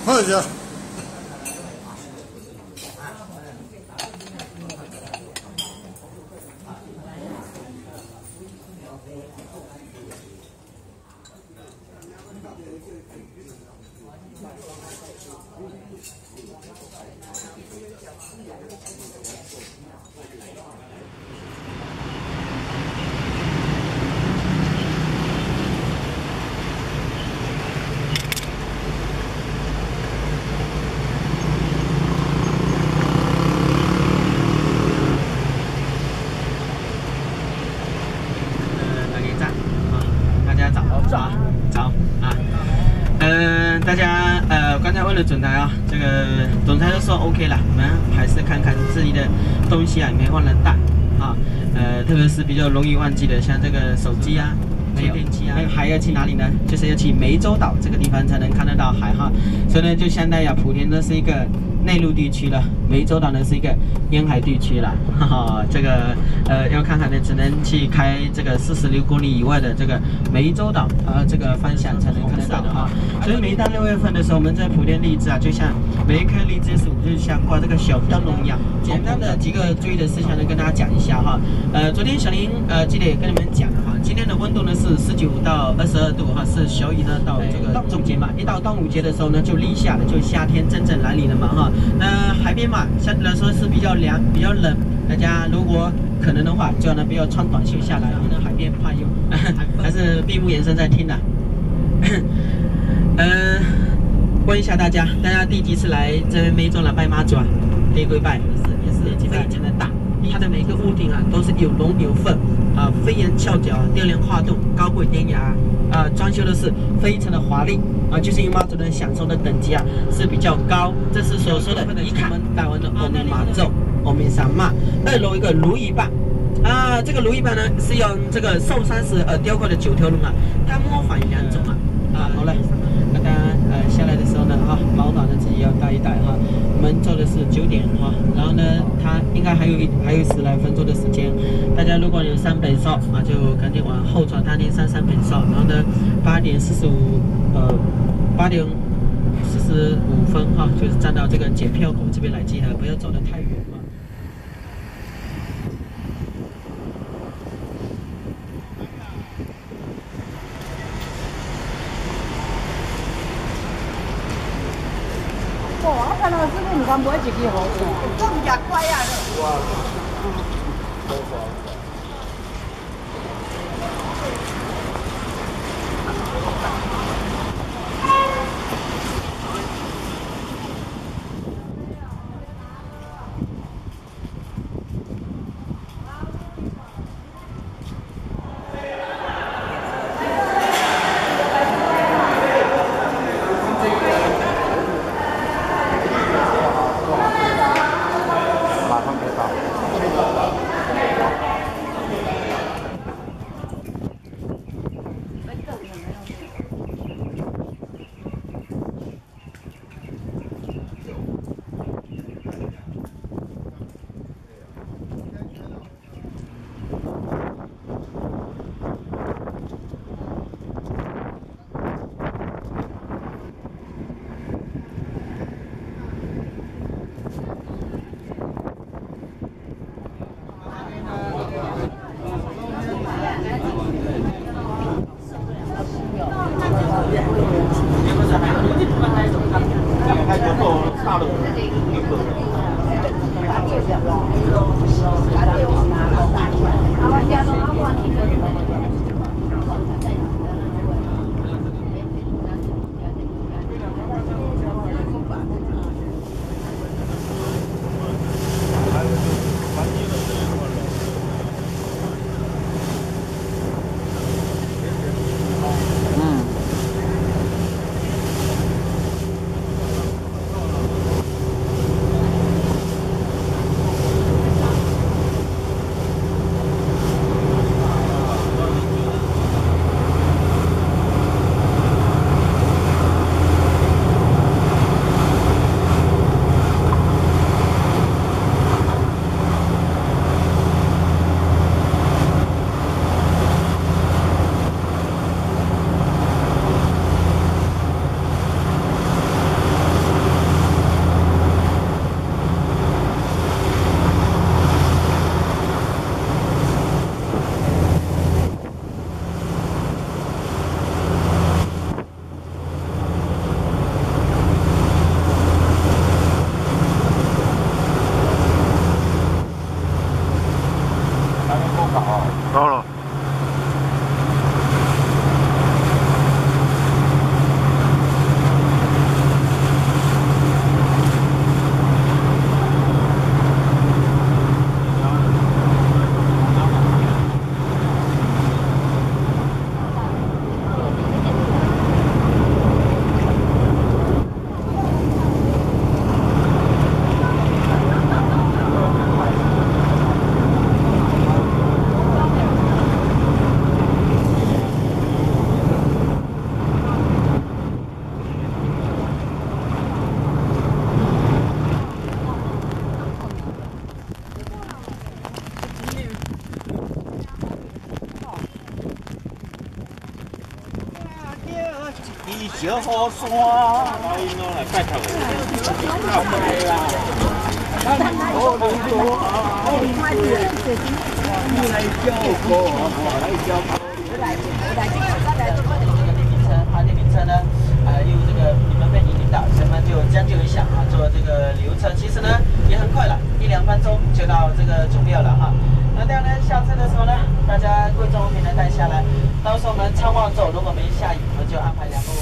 快点。 大家刚才问了总裁啊，这个总裁都说 OK 了，我们还是看看自己的东西啊，没忘了带啊，特别是比较容易忘记的，像这个手机啊。 充电器啊，还要去哪里呢？就是要去湄洲岛这个地方才能看得到海哈，所以呢，就相当于莆田呢是一个内陆地区了，湄洲岛呢是一个沿海地区了，哈哈，这个要看海呢，只能去开这个46公里以外的这个湄洲岛这个方向才能看得到哈。所以每到6月份的时候，我们在莆田荔枝啊，就像每一颗荔枝树就像挂这个小灯笼一样。简单的几个注意的事项呢，跟大家讲一下哈。昨天小林记得也跟你们讲了哈，今天的温度呢是19到22度哈，是小雨呢到这个端午节嘛，一到端午节的时候呢就立夏了，就夏天真正来临了嘛哈。那海边嘛，相对来说是比较凉、比较冷，大家如果可能的话，最好呢不要穿短袖下来，因为海边怕有还是闭目养神在听的。问一下大家第几次来这边湄洲来拜妈祖啊？第一个拜也是非常的大。 它的每个屋顶啊都是有龙有凤啊，飞檐翘角，雕梁画栋，高贵典雅啊，装修的是非常的华丽啊，就是因为妈祖人享受的等级啊是比较高，这是所说的一卡门大文的阿弥马咒、阿弥萨玛。2楼一个如意棒啊，这个如意棒呢是用这个寿山石雕刻的9条龙啊，它模仿2种好了，大家下来的时候呢保暖呢自己要带一带哈。 我们做的是9点哈，然后呢，它应该还有10来分钟的时间。大家如果有3本烧啊，就赶紧往后转，当天3本烧。然后呢，8点45分哈，就是站到这个检票口这边来集合，不要走得太远嘛。 我看到这个你看买一支好贵，这么也贵啊！哇， 小雨伞，来因咯来拜托的。靠背啦，我能做啊，来教我，来教我。 爬电瓶车呢，又这个你们被引导，所以们就将就一下啊，坐这个旅游车，其实呢也很快了，1-2分钟就到这个主庙了哈。那这样呢，下车的时候呢，大家贵重物品呢带下来，到时候我们参望之后，如果没下雨，我们就安排2部。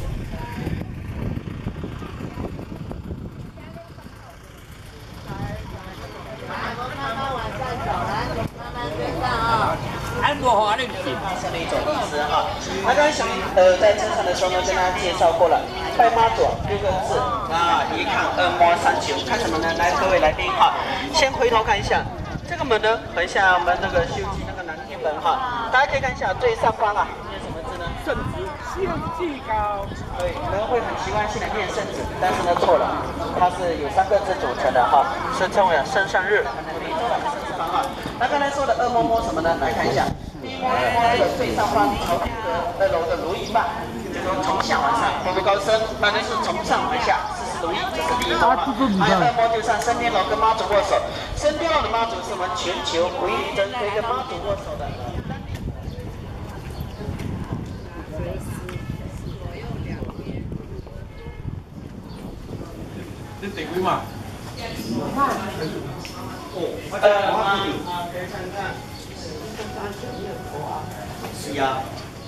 安国华那个这样的一种意思哈。那刚才在车上的时候呢，跟大家介绍过了，拜妈祖6个字啊，一看恶魔3球，看什么呢？来，各位来宾哈，先回头看一下，这个门呢，很像我们那个西游记那个南天门哈。大家可以看一下最上方啊，念什么字呢？圣旨，西游记高。对，人会很习惯性的念圣旨，但是呢错了，它是有3个字组成的哈，是称为圣上日。那刚才说的恶摸摸什么呢？来看一下，摸这个最上方朝天阁2楼的如意棒，就说从下往上步步高升，当然是从上往下事事如意，这是第一种。还有恶摸就上升天楼跟妈祖握手，升天楼的妈祖是我们全球唯一真可以跟妈祖握手的。 这地位嘛？可以看看。是呀。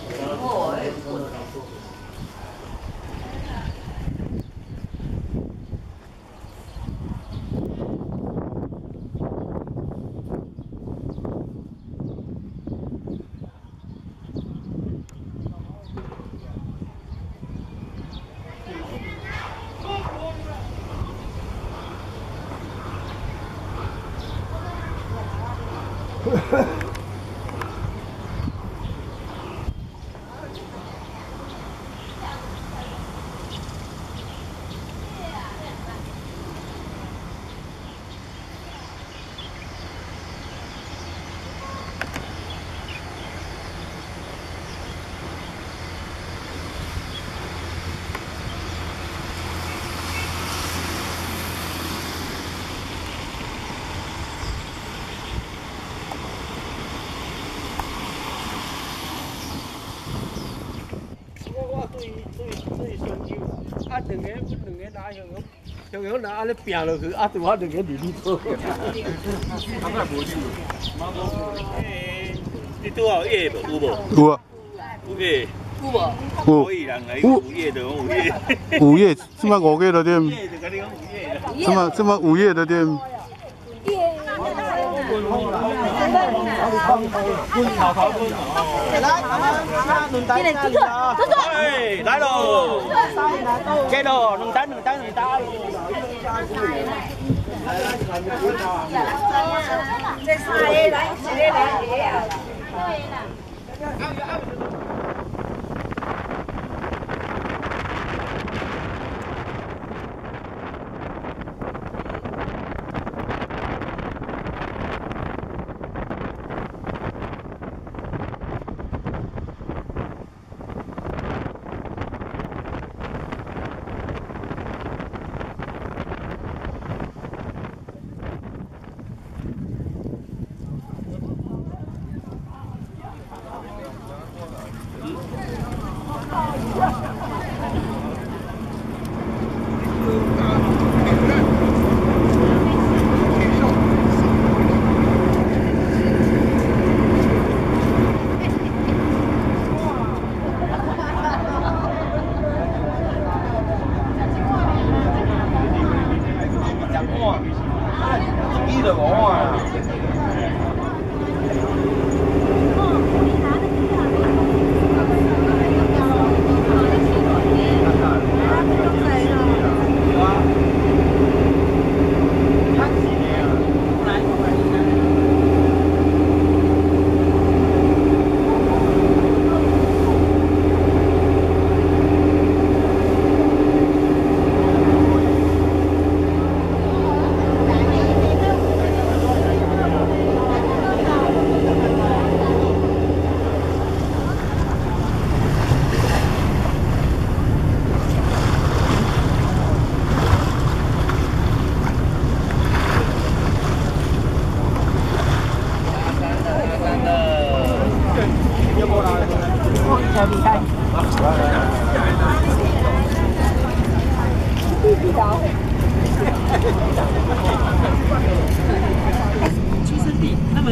啊，两个拿向拿安尼拼落去，啊，就我2个离你做。啊，那无你，你拄好叶无？有无？ 有啊。 有叶。有无？ 有。 可以人来有叶的，有叶。 有叶，什么5叶的店？ 叶就跟你讲有叶。 什么5叶的店？ 哎，来喽！给喽，两单。 这3个人，1个2个。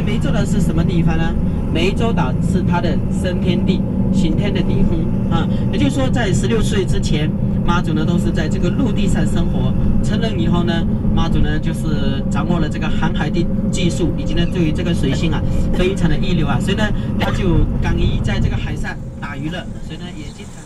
湄洲岛是什么地方呢？湄洲岛是它的升天地、行天的地方啊。也就是说，在16岁之前，妈祖呢都是在这个陆地上生活。成人以后呢，妈祖呢就是掌握了这个航海的技术，以及呢对于这个水性啊非常的一流啊，所以呢他就敢于在这个海上打鱼了，所以呢也经常。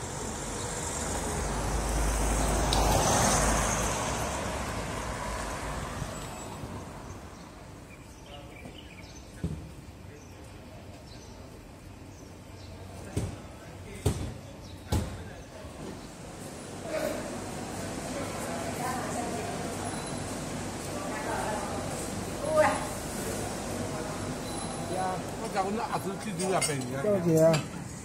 我那是记住要背的。 多少钱啊？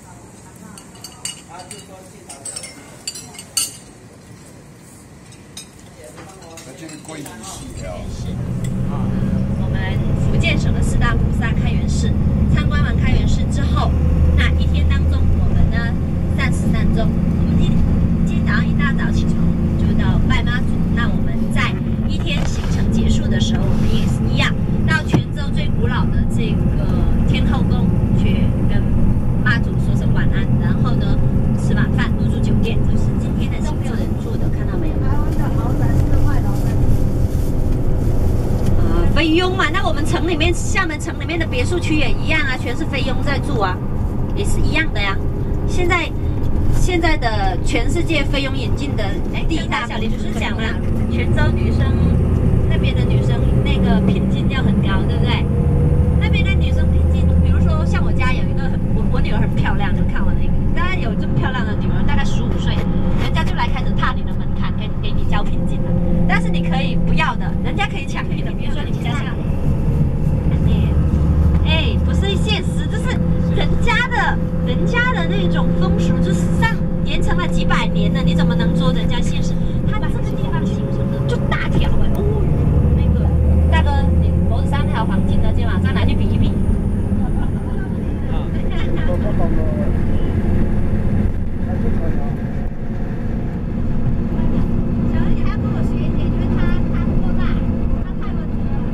这个贵一些啊。 我们福建省的4大菩萨开元寺，参观完开元寺之后，那一天当中，我们呢33周，我们今天早上一大早起床就到拜妈祖。那我们在一天行程结束的时候，我们也是一样到泉州最古老的这个天后宫去跟妈祖说声晚安，然后呢吃晚饭入住酒店，这是今天的行程。住的看到没有？ 台湾的豪宅4块老三。 菲佣嘛，那我们城里面厦门城里面的别墅区也一样啊，全是菲佣在住啊，也是一样的呀。现在的全世界菲佣引进的第一大小林就是讲了，泉州女生那边的女生那个聘金要很高，对不对？那边的女生聘金，比如说像我家有一个我女儿很漂亮，就看我那个，大概有这么漂亮的女儿，大概15岁，人家就来开始踏你的门槛，给你交聘金了。但是你可以不要的，人家可以抢你的，比如说你家下，不是现实，这是人家的那种风俗，就是延长了几百年了，你怎么能说人家现实？他这个地方形成的就大条那个大哥，你脖子3条黄金的肩膀上拿去比一比。小恩，你还要跟我学一点，因为他不够大，他太温柔了。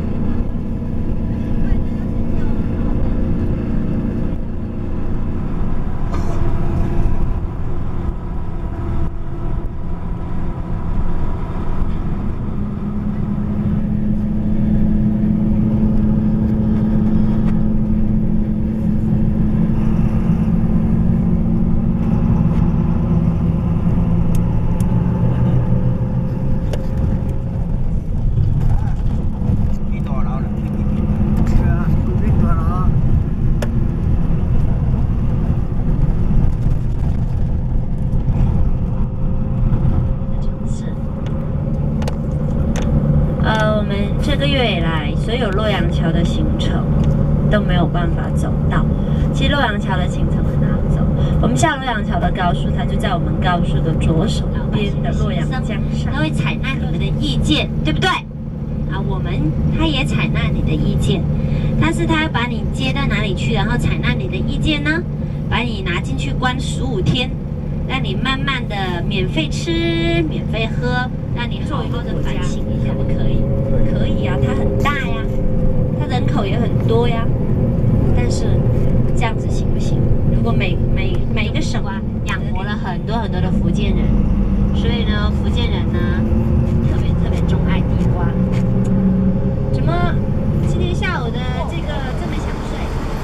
这个月以来，所有洛阳桥的行程都没有办法走到。其实洛阳桥的行程很好走，我们下洛阳桥的高速，它就在我们高速的左手边的洛阳江上，它会采纳你们的意见，对不对？啊，它也采纳你的意见，但是它要把你接到哪里去，然后采纳你的意见呢？把你拿进去关15天，让你慢慢的免费吃、免费喝，让你好好的反省一下，可不可以？可以啊，它很大呀，它人口也很多呀，但是这样子行不行？如果每一个省啊养活了很多的福建人，所以呢，福建人呢特别钟爱地瓜。怎么今天下午的这个这么想睡？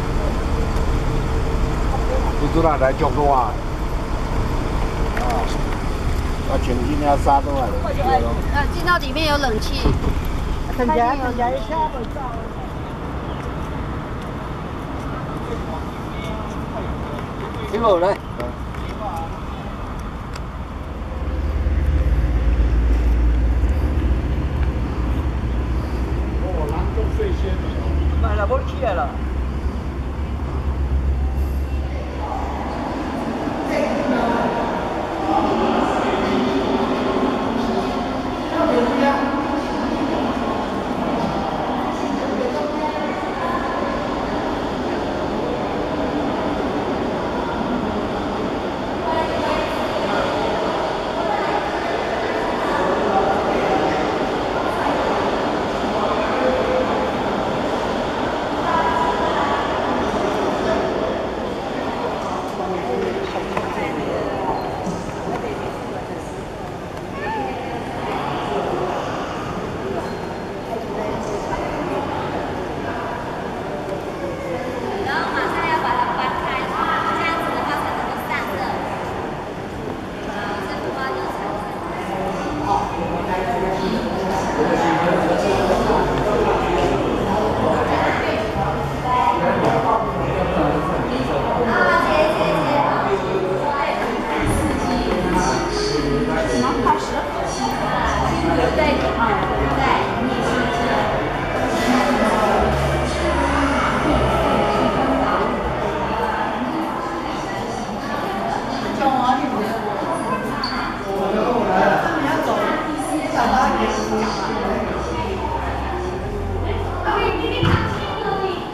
不知道来叫过啊？前几年杀都来了。 进到里面有冷气。增加一下。 听我来。 我兰州最先的。 买了不起来了。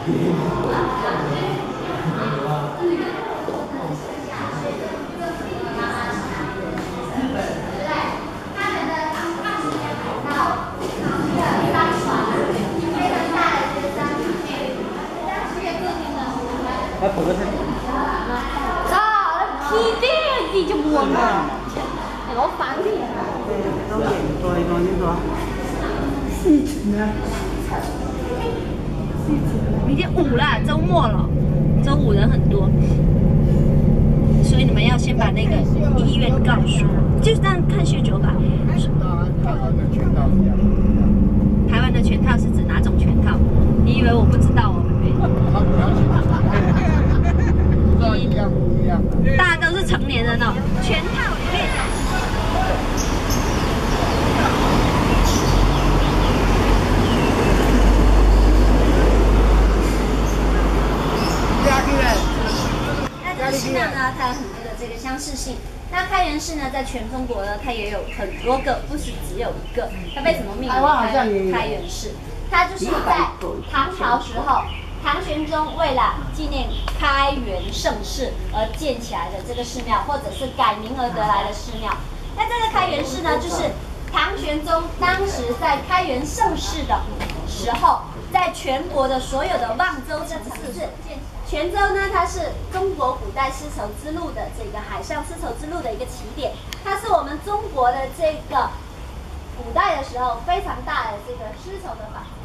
来补个菜。 啊，皮的你就摸嘛，我烦你。 明天5啦，周末了，周5人很多，所以你们要先把那个医院告诉我，就这样看续900。台湾的全套是指哪种全套？你以为我不知道哦？ 一样不一样。 大家都是成年人哦，全套里面。那这个寺庙呢，它有很多的这个相似性。那开元寺呢，在全中国呢，它也有很多个，不是只有一个。它被什么命名？开元寺，它就是在唐朝时候，唐玄宗为了纪念开元盛世而建起来的这个寺庙，或者是改名而得来的寺庙。那这个开元寺呢，就是唐玄宗当时在开元盛世的时候，在全国的所有的望州这城市。泉州呢，它是中国古代丝绸之路的这个海上丝绸之路的一个起点，它是我们中国的这个古代的时候非常大的这个丝绸的纺织。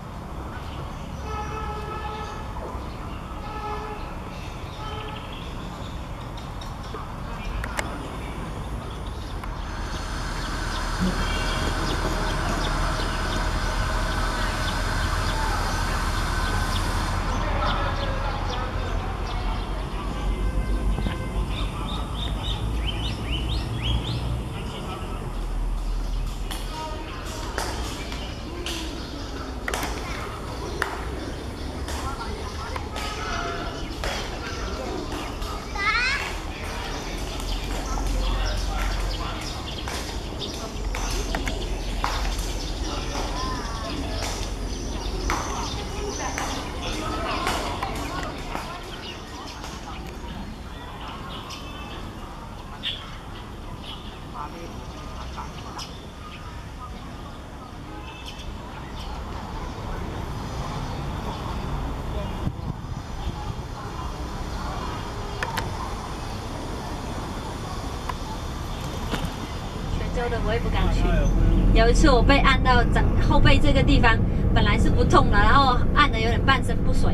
的我也不敢去。有一次我被按到整后背这个地方，本来是不痛的，然后按的有点半身不遂。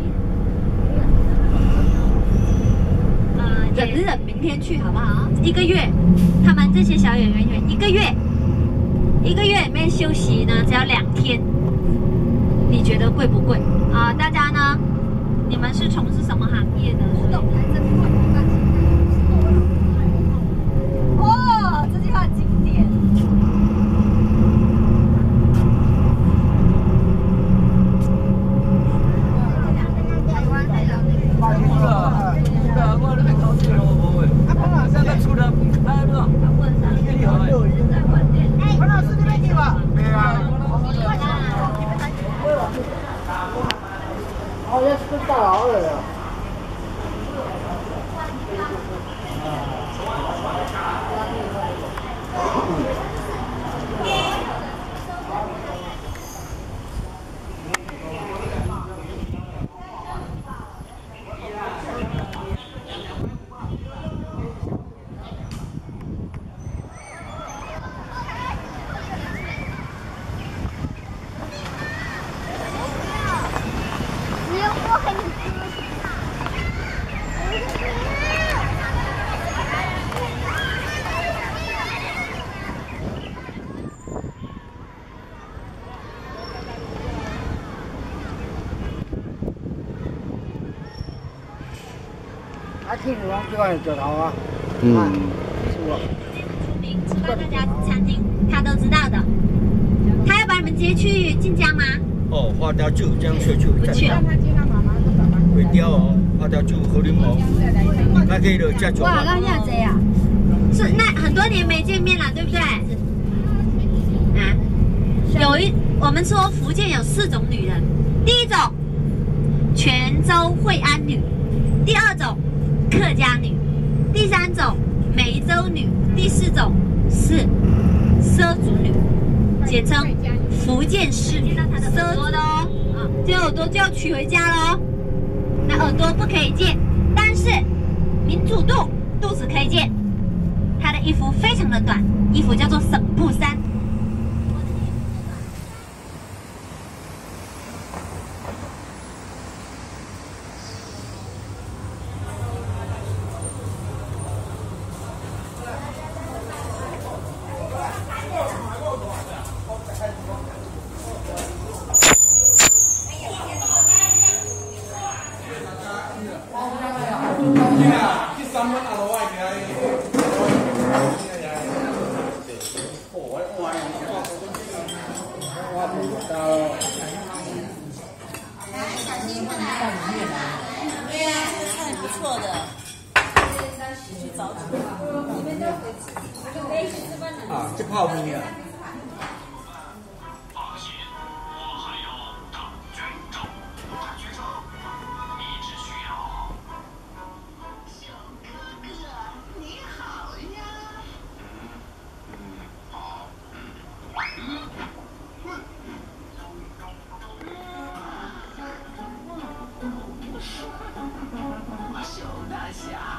忍一忍，明天去好不好？1个月，他们这些小演员1个月里面休息呢，只要2天。你觉得贵不贵啊？大家呢？你们是从事什么行业的？哦，这句话经典。 哦，要吃大佬了呀！听说这个教堂啊， 出名吃饭这家餐厅，他都知道的。他要把你们接去晋江吗？ 哦，花雕酒这样吹酒， 不去了。 会雕哦，花雕酒和柠檬，那可以的，加酒。 哇，那要这样，是那很多年没见面了，对不对？啊，我们说福建有4种女人，第一种泉州惠安女；第2种客家女；第3种梅州女；第4种是畲族女，简称福建式女。畲族的哦，这耳朵就要娶回家喽。那耳朵不可以见，但是民主度肚子可以见。她的衣服非常的短，衣服叫做省布衫。 啊，这泡面啊。小大侠。